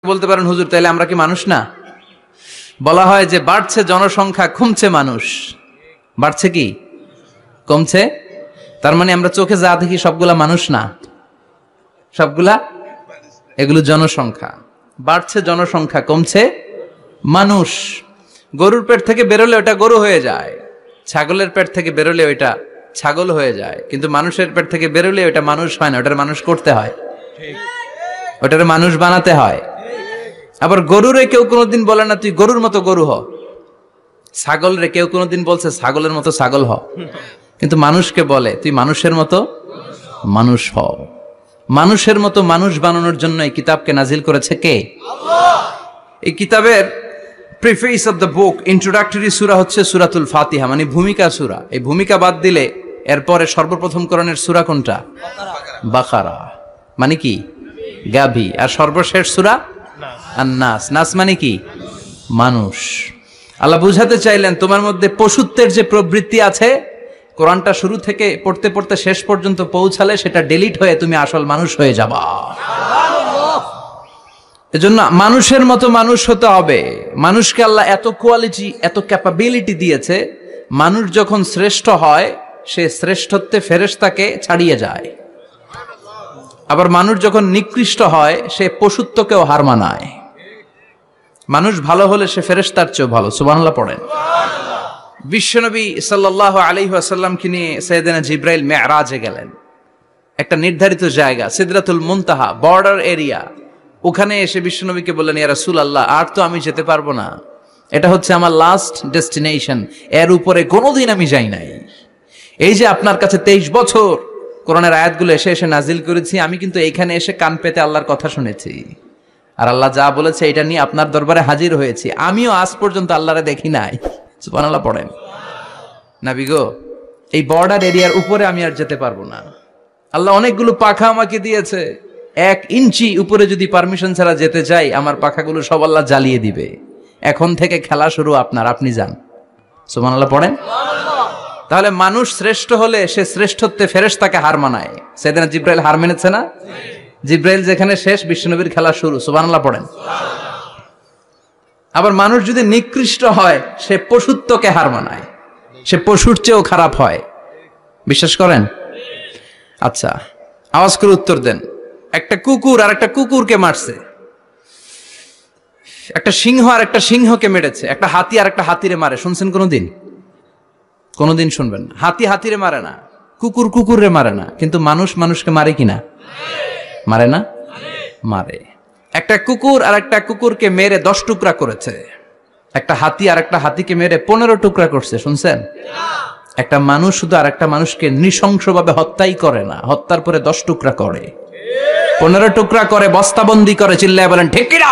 বলতে পারেন হুজুর তাইলে আমরা কি মানুষ না? বলা হয় যে বাড়ছে জনসংখ্যা, কমছে মানুষ। বাড়ছে কি কমছে? তার মানে আমরা চোখে যা দেখি সবগুলা মানুষ না, সবগুলা এগুলো জনসংখ্যা। বাড়ছে জনসংখ্যা, কমছে মানুষ। গরুর পেট থেকে বেরোলে ওটা গরু হয়ে যায়, ছাগলের পেট থেকে বেরোলে ওইটা ছাগল হয়ে যায়, কিন্তু মানুষের পেট থেকে বেরোলে ওটা মানুষ হয় না, ওটার মানুষ করতে হয়, ওটার মানুষ বানাতে হয়। আবার গরুরে কেউ কোনোদিন বলে না তুই গরুর মতো গরু হ, ছাগল রে কেউ কোনোদিন বলছে ছাগলের মতো ছাগল হ, কিন্তু মানুষকে বলে তুই মানুষের মতো মানুষ হ। মানুষের মতো মানুষ বানানোর জন্য এই কিতাবকে নাজিল করেছে কে? আল্লাহ। এই কিতাবের preface of the book, introductory সূরা হচ্ছে সূরাতুল ফাতিহা, মানে ভূমিকা সূরা। এই ভূমিকা বাদ দিলে এরপরে সর্বপ্রথম কোরআনের সূরা কোনটা? বাকারা, মানে কি গাভী। আর সর্বশেষ সূরা আন-নাস। নাস মানে কি? মানুষ। আল্লাহ বুঝাতে চাইলেন তোমার মধ্যে পশুত্বের যে প্রবৃত্তি আছে, কোরআনটা শুরু থেকে পড়তে পড়তে শেষ পর্যন্ত পৌঁছালে সেটা ডিলিট হয়ে তুমি আসল মানুষ হয়ে যাবা। এজন্য মানুষের মতো মানুষ হতে হবে। মানুষকে আল্লাহ এত কোয়ালিটি, এত ক্যাপাবিলিটি দিয়েছে, মানুষ যখন শ্রেষ্ঠ হয় সে শ্রেষ্ঠত্বে ফেরেশতাকে ছাড়িয়ে যায়। আবার মানুষ যখন নিকৃষ্ট হয় সে পশুত্বকেও হার মানায়। মানুষ ভালো হলে সে ফেরেশতার চেয়েও ভালো। সুবহানাল্লাহ পড়েন। বিশ্বনবী সাল্লাল্লাহু আলাইহি ওয়াসাল্লামকে নিয়ে সাইয়েদনা জিবরাইল মেরাজে গেলেন। একটা নির্ধারিত জায়গা সিদরাতুল মুনতাহা, বর্ডার এরিয়া। ওখানে এসে বিশ্বনবীকে বললেন ইয়া রাসূলুল্লাহ, আর তো আমি যেতে পারবো না, এটা হচ্ছে আমার লাস্ট ডেস্টিনেশন, এর উপরে কোনোদিন আমি যাই নাই। এই যে আপনার কাছে 23 বছর কোরআনের আয়াতগুলো এসে এসে নাজিল করেছি, আমি কিন্তু এইখানে এসে কান পেতে আল্লাহর কথা শুনেছি, আর আল্লাহ যা বলেছে এটা নিয়ে আপনার দরবারে হাজির হয়েছি। আমিও আজ পর্যন্ত আল্লাহরে দেখি নাই। সুবহানাল্লাহ পড়েন। নবী গো, এই বর্ডার এরিয়ার উপরে আমি আর যেতে পারবো না। আল্লাহ অনেকগুলো পাখা আমাকে দিয়েছে, 1 ইঞ্চি উপরে যদি পারমিশন ছাড়া যেতে চাই আমার পাখাগুলো সব আল্লাহ জ্বালিয়ে দিবে। এখন থেকে খেলা শুরু আপনার, আপনি যান। সুবহানাল্লাহ পড়েন। তাহলে মানুষ শ্রেষ্ঠ হলে সে শ্রেষ্ঠত্বে ফেরেশতাকে হার মানায়। সাইয়েদনা জিবরাইল হার মেনেছে না? জিবরাইল যেখানে শেষ, বিশ্বনবীর খেলা শুরু। সুবহানাল্লাহ পড়েন। আবার মানুষ যদি নিকৃষ্ট হয় সে পশুত্বকে হার মানায়, সে পশুর চেয়েও খারাপ হয়। বিশ্বাস করেন? আচ্ছা, আওয়াজ করে উত্তর দেন। একটা কুকুর আর একটা কুকুরকে মারছে, একটা সিংহ আর একটা সিংহকে মেরেছে, একটা হাতি আর একটা হাতিরে মারে। শুনছেন কোনোদিন? কোনোদিন শুনবেন না। হাতি হাতিরে মারে না, কুকুর কুকুরে মারে না, কিন্তু মানুষ মানুষকে মারে কিনা? মারে না? মারে। একটা কুকুর আর একটা কুকুরকে মেরে 10 টুকরা করেছে, একটা হাতি আর একটা হাতিকে মেরে 15 টুকরা করছে। শুনছেন? একটা মানুষ শুধু আর একটা মানুষকে নৃশংসভাবে হত্যাই করে না, হত্যার পরে 10 টুকরা করে, 15 টুকরা করে, বস্তাবন্দি করে। চিল্লায় বলেন ঠিক কিনা?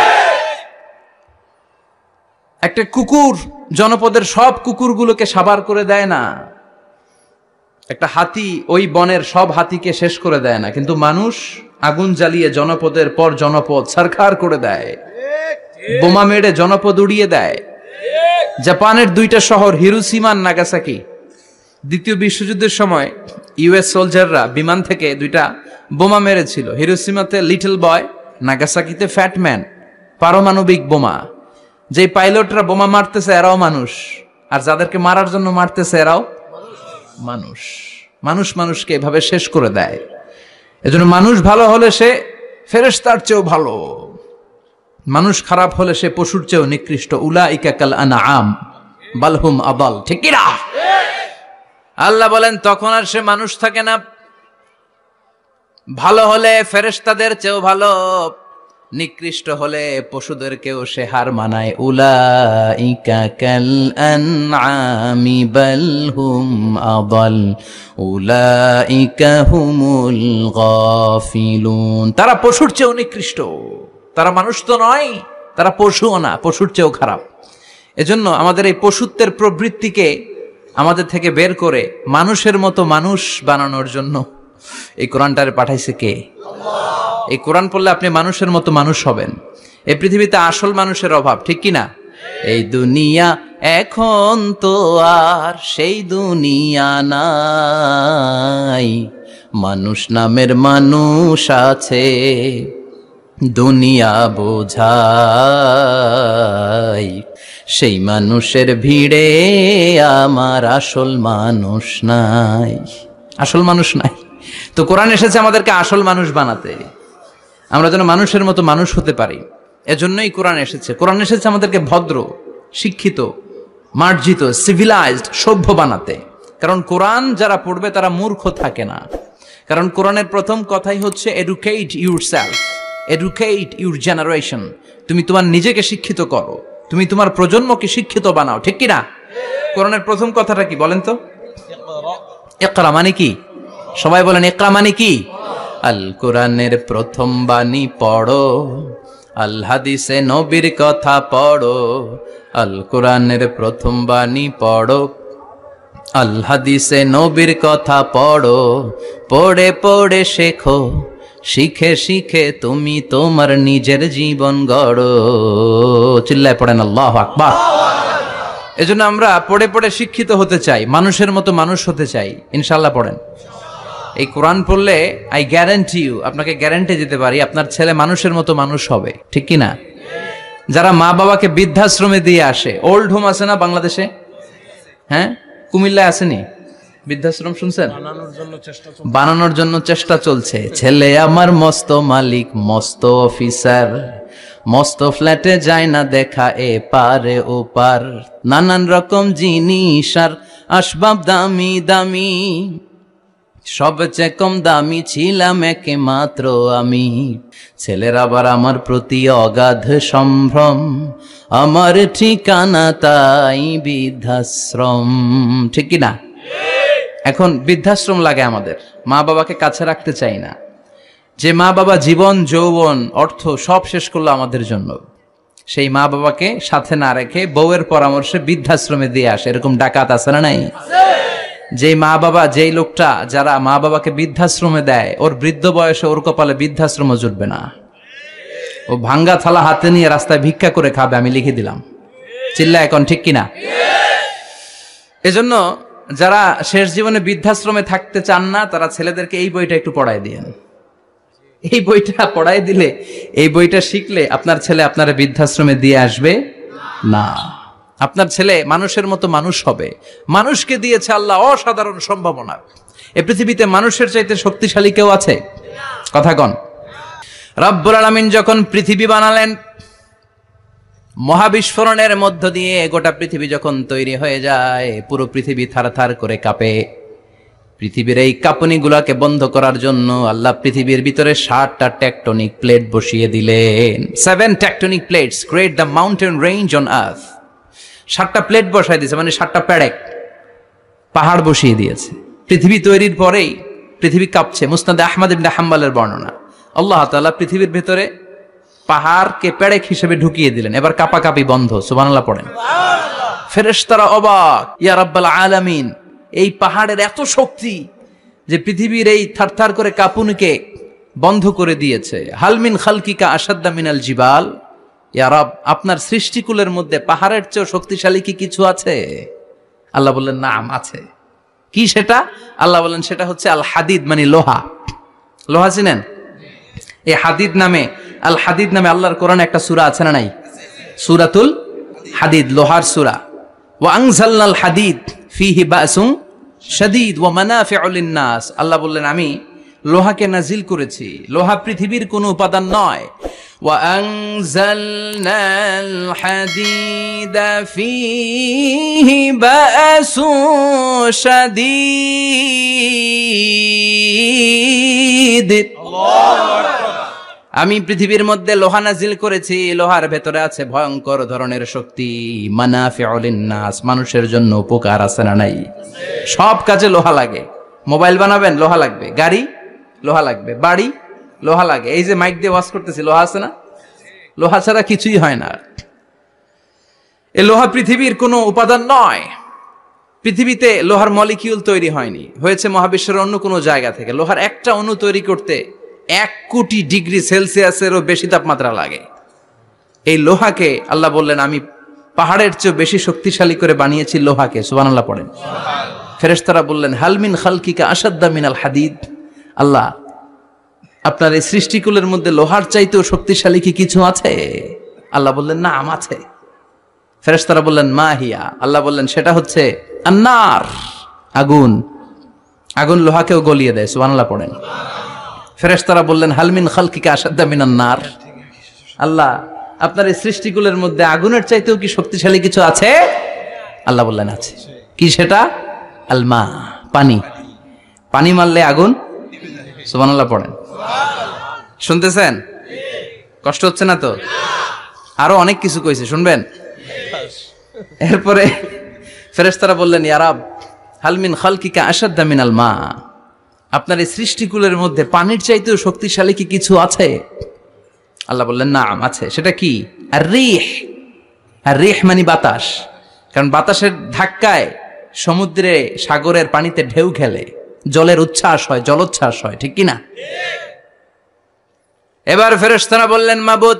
একটা কুকুর জনপদের সব কুকুরগুলোকে সাবার করে দেয় না, একটা হাতি ওই বনের সব হাতিকে শেষ করে দেয় না, কিন্তু মানুষ আগুন জ্বালিয়ে জনপদের পর জনপদ ছারখার করে দেয়, বোমা মেরে জনপদ উড়িয়ে দেয়। জাপানের 2টা শহর হিরোশিমা আর নাগাসাকি, দ্বিতীয় বিশ্বযুদ্ধের সময় ইউএস সোলজাররা বিমান থেকে 2টা বোমা মেরেছিল। হিরোশিমাতে লিটল বয়, নাগাসাকিতে ফ্যাট ম্যান। পারমাণবিক বোমা। যে পাইলটরা বোমা মারতেছে এরাও মানুষ, আর যাদেরকে মারার জন্য মারতেছে এরাও মানুষ। মানুষ মানুষকে এভাবে শেষ করে দেয়। এজন্য মানুষ ভালো হলে সে ফেরেশতার চেয়েও ভালো, মানুষ খারাপ হলে সে পশুর চেয়েও নিকৃষ্ট। উলাইকা কাল আনআম বাল হুম আদাল। ঠিক কি না? আল্লাহ বলেন তখন আর সে মানুষ থাকে না। ভালো হলে ফেরেশতাদের চেয়েও ভালো, নিকৃষ্ট হলে পশুদেরকেও সে হার মানায়। উলাইকা কাল আনআমি বাল হুম আদাল উলাইকা হুমুল গাফিলুন। তারা পশুর চেয়েও নিকৃষ্ট, তারা মানুষ তো নয়, তারা পশুও না, পশুর চেয়েও খারাপ। এজন্য আমাদের এই পশুত্বের প্রবৃত্তিকে আমাদের থেকে বের করে মানুষের মতো মানুষ বানানোর জন্য এই কোরআনটারে পাঠাইছে কে? আল্লাহ। এই কোরআন পড়লে আপনি মানুষের মতো মানুষ হবেন। এই পৃথিবীতে আসল মানুষের অভাব, ঠিক কি না? এই দুনিয়া এখন তো আর সেই দুনিয়া নাই, মানুষ নামের মানুষ আছে, দুনিয়া বোঝাই, সেই মানুষের ভিড়ে আমার আসল মানুষ নাই। আসল মানুষ নাই, তো কোরআন এসেছে আমাদেরকে আসল মানুষ বানাতে, আমরা যেন মানুষের মতো মানুষ হতে পারি। এজন্যই কোরআন এসেছে। কোরআন এসেছে আমাদেরকে ভদ্র, শিক্ষিত, মার্জিত, সিভিলাইজড, সভ্য বানাতে। কারণ কোরআন যারা পড়বে তারা মূর্খ থাকে না। কারণ কোরআনের প্রথম কথাই হচ্ছে educate yourself, educate your generation. তুমি তোমার নিজেকে শিক্ষিত করো, তুমি তোমার প্রজন্মকে শিক্ষিত বানাও, ঠিক কি না? কোরআনের প্রথম কথাটা কি বলেন তো? ইকরা মানে কি? সবাই বলেন ইকরা মানে কি? আল কোরআনের প্রথম বাণী পড়ো, আল হাদিসে নবীর কথা পড়ো। আল কোরআনের প্রথম বাণী পড়ো, আল হাদিসে নবীর কথা পড়ো। পড়ে পড়ে শেখো, শিখে শিখে তুমি তোমার নিজের জীবন গড়ো। চিল্লায় পড়েন আল্লাহু আকবার। এজন্য আমরা পড়ে পড়ে শিক্ষিত হতে চাই, মানুষের মতো মানুষ হতে চাই। ইনশাআল্লাহ পড়েন। এই কোরআন পড়লে আই গ্যারান্টি ইউ, আপনাকে গ্যারান্টি দিতে পারি আপনার ছেলে মানুষের মতো মানুষ হবে, ঠিক কি না? যারা মা বাবাকে বৃদ্ধাশ্রমে দিয়ে আসে, ওল্ড হোম আছে না বাংলাদেশে? হ্যাঁ, কুমিল্লায় আসেনি বৃদ্ধাশ্রম, শুনছেন? বানানোর জন্য চেষ্টা চলছে। ছেলে আমার মস্ত মালিক, মস্ত অফিসার, মস্ত ফ্ল্যাটে যায় না দেখা এ পারে ও পার। নানান রকম জিনিস আর আসবাব দামি দামি, সবচেয়ে কম দামি ছিলাম একে মাত্র আমি। ছেলের আবার আমার প্রতি অগাধ সম্ভ্রম, আমার ঠিকানা তাই বৃদ্ধাশ্রম, ঠিক কি না? এখন বৃদ্ধাশ্রম লাগে আমাদের, মা বাবাকে কাছে রাখতে চাই না। যে মা বাবা জীবন যৌবন অর্থ সব শেষ করলো আমাদের জন্য, সেই মা বাবাকে সাথে না রেখে বউয়ের পরামর্শে বৃদ্ধাশ্রমে দিয়ে আসে, এরকম ডাকাত আছে না নাই? যেই মা বাবা, যেই লোকটা যারা মা বাবাকে বৃদ্ধাশ্রমে দেয়, ওর বৃদ্ধ বয়সে ওর কপালে বৃদ্ধাশ্রম জুটবে না। ও ভাঙ্গা থালা হাতে নিয়ে রাস্তায় ভিক্ষা করে খাবে, আমি লিখে দিলাম। চিল্লা এখন, ঠিক কিনা? এজন্য যারা শেষ জীবনে বৃদ্ধাশ্রমে থাকতে চান না, তারা ছেলেদেরকে এই বইটা একটু পড়াই দিয়েন। এই বইটা পড়াই দিলে, এই বইটা শিখলে আপনার ছেলে আপনারা বৃদ্ধাশ্রমে দিয়ে আসবে না। আপনার ছেলে মানুষের মতো মানুষ হবে। মানুষকে দিয়েছে আল্লাহ অসাধারণ সম্ভাবনা। এই পৃথিবীতে মানুষের চাইতে শক্তিশালী কেউ আছে? কথা কন। রব্বুল আলামিন যখন পৃথিবী বানালেন, মহাবিস্ফোরণের মধ্য দিয়ে গোটা পৃথিবী যখন তৈরি হয়ে যায়, পুরো পৃথিবী থারথার করে কাঁপে। পৃথিবীর এই কাঁপুনিগুলোকে বন্ধ করার জন্য আল্লাহ পৃথিবীর ভিতরে 7টা টেকটনিক প্লেট বসিয়ে দিলেন। 7 tectonic plates create the mountain range on earth. 7টা প্লেট বসাই দিয়েছে, মানে 7টা পেরেক, পাহাড় বসিয়ে দিয়েছে। পৃথিবী তৈরির পরেই পৃথিবী কাঁপছে। মুসনাদে আহমদ ইবনে হাম্বলের বর্ণনা, আল্লাহ তাআলা পৃথিবীর ভেতরে পাহাড়কে পেরেক হিসেবে ঢুকিয়ে দিলেন। এবার কাঁপাকাঁপি বন্ধ। সুবহানাল্লাহ পড়েন। ফেরেশতারা অবাক, ইয়া রাব্বাল আলামিন, এই পাহাড়ের এত শক্তি যে পৃথিবীর এই থারথার করে কাঁপুনিকে বন্ধ করে দিয়েছে। হালমিন খালকিকা আসাদ্দা মিনাল জিবাল, ইয়া রব, আপনার সৃষ্টিকুলের মধ্যে পাহাড়ের চেয়েও শক্তিশালী কি কিছু আছে? আল্লাহ বললেন নাম আছে। কি সেটা? আল্লাহ বললেন সেটা হচ্ছে আল হাদিদ, মানে লোহা। লোহা চিনেন? এই হাদিদ নামে, আল হাদিদ নামে আল্লাহর কোরআনে একটা সূরা আছে না নাই? সূরাতুল হাদিদ, লোহার সূরা। ওয়া আনজালনাল হাদিদ ফিহি বাসুন শাদীদ ওয়া মানাফিউ লিন-নাস। আল্লাহ বললেন আমি লোহাকে নাজিল করেছি। লোহা পৃথিবীর কোনো উপাদান নয়। ওয়া আনজালনাল হাদিদা ফিহি বাসুন শাদীদ। আমি পৃথিবীর মধ্যে লোহা নাজিল করেছি, লোহার ভেতরে আছে ভয়ঙ্কর ধরনের শক্তি। মানাফিউ লিন-নাস, মানুষের জন্য উপকার আছে না নাই? সব কাজে লোহা লাগে। মোবাইল বানাবেন, লোহা লাগবে। গাড়ি, লোহা লাগবে। বাড়ি, লোহা লাগে। এই যে মাইক দিয়ে ওয়াজ করতেছি, লোহা আছে না? লোহা ছাড়া কিছুই হয় না। এই লোহা পৃথিবীর কোনো উপাদান নয়। পৃথিবীতে লোহার মলিকিউল তৈরি হয়নি, হয়েছে মহাবিশ্বের অন্য কোনো জায়গা থেকে। লোহার একটা অণু তৈরি করতে 1 কোটি ডিগ্রি সেলসিয়াসেরও বেশি তাপমাত্রা লাগে। এই লোহাকে আল্লাহ বললেন আমি পাহাড়ের চেয়ে বেশি শক্তিশালী করে বানিয়েছি লোহাকে। সুবহানাল্লাহ পড়েন। ফেরেশতারা বললেন হালমিন খালকিকা আসাদ্দা মিনাল হাদিদ। আল্লাহ, আপনার এই সৃষ্টিকুলের মধ্যে লোহার চাইতেও শক্তিশালী কি কিছু আছে? আল্লাহ বললেন নাম আছে। ফেরেশতারা বললেন মা হিয়া, আল্লাহ বললেন সেটা হচ্ছে আন্নার, আগুন। আগুন লোহাকেও গলিয়ে দেয়, সুবহানাল্লাহ পড়েন। ফেরেশতারা বললেন হালমিন খালকিকা আশাদ্দা মিনান নার, আল্লাহ আপনার এই সৃষ্টিকুলের মধ্যে আগুনের চাইতেও কি শক্তিশালী কিছু আছে? আল্লাহ বললেন আছে। কি সেটা? আলমা, পানি। পানি মারলে আগুন, সুবহানাল্লাহ পড়েন। শুনতেছেন? কষ্ট হচ্ছে না তো? আরো অনেক কিছু কইছে, শুনবেন? এরপরে ফেরেশতারা বললেন ইয়া রাব হালমিন খালকিকা আশাদ্দা মিনাল মা, আপনার এই সৃষ্টিকুলের মধ্যে পানির চাইতেও শক্তিশালী কি কিছু আছে? আল্লাহ বললেন নাম আছে। সেটা কি? আর রিহ। আর রিহ মানে বাতাস, কারণ বাতাসের ধাক্কায় সমুদ্রে সাগরের পানিতে ঢেউ খেলে, জলের উচ্ছ্বাস হয়, জলোচ্ছ্বাস হয়, ঠিক কিনা? এবার ফেরেশতারা বললেন মাবুদ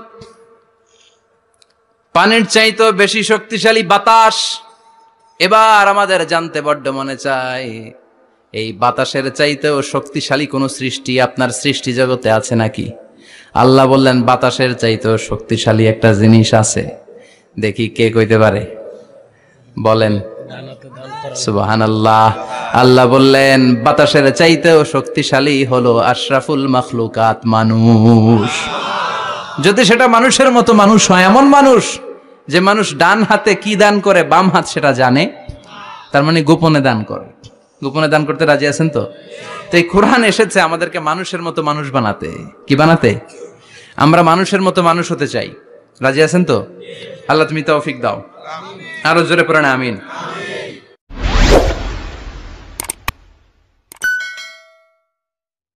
পানির চাইতেও বেশি শক্তিশালী বাতাস। এবার আমাদের জানতে বড্ড মনে চায় এই বাতাসের চাইতেও শক্তিশালী কোন সৃষ্টি আপনার সৃষ্টি জগতে আছে নাকি? আল্লাহ বললেন বাতাসের চাইতেও শক্তিশালী একটা জিনিস আছে, দেখি কে কইতে পারে, বলেন। সুবহানাল্লাহ। আল্লাহ বললেন বাতাসের চাইতেও শক্তিশালী হলো আশরাফুল মাখলুকাত, মানুষ। যদি সেটা মানুষের মতো মানুষ হয়, এমন মানুষ যে মানুষ ডান হাতে কি দান করে বাম হাত সেটা জানে, তার মানে গোপনে দান করে। গোপনে দান করতে রাজি আছেন তো? তো এই কোরআন এসেছে আমাদেরকে মানুষের মতো মানুষ বানাতে। কি বানাতে? আমরা মানুষের মতো মানুষ হতে চাই। রাজি আছেন তো? আল্লাহ তুমি তৌফিক দাও। আরো জোরে পড়েন আমিন।